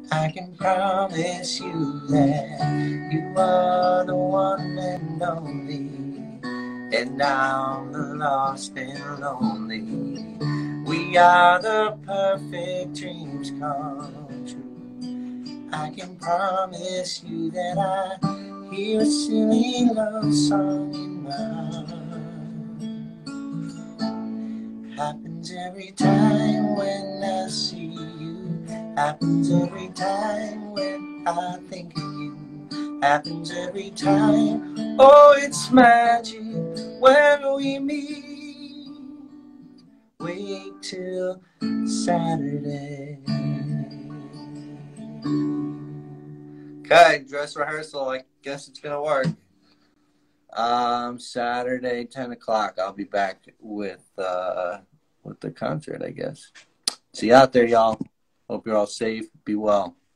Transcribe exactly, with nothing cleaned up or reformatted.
I can promise you that you are the one and only, and I'm the lost and lonely. We are the perfect dreams come true. I can promise you that I hear a silly love song in my heart. Happens every time when I see you. Happens every time when I think of you. Happens every time. Oh, it's magic when we meet. Wait till Saturday. Okay, dress rehearsal. I guess it's gonna work. Um, Saturday, ten o'clock. I'll be back with uh with the concert, I guess. See you out there, y'all. Hope you're all safe. Be well.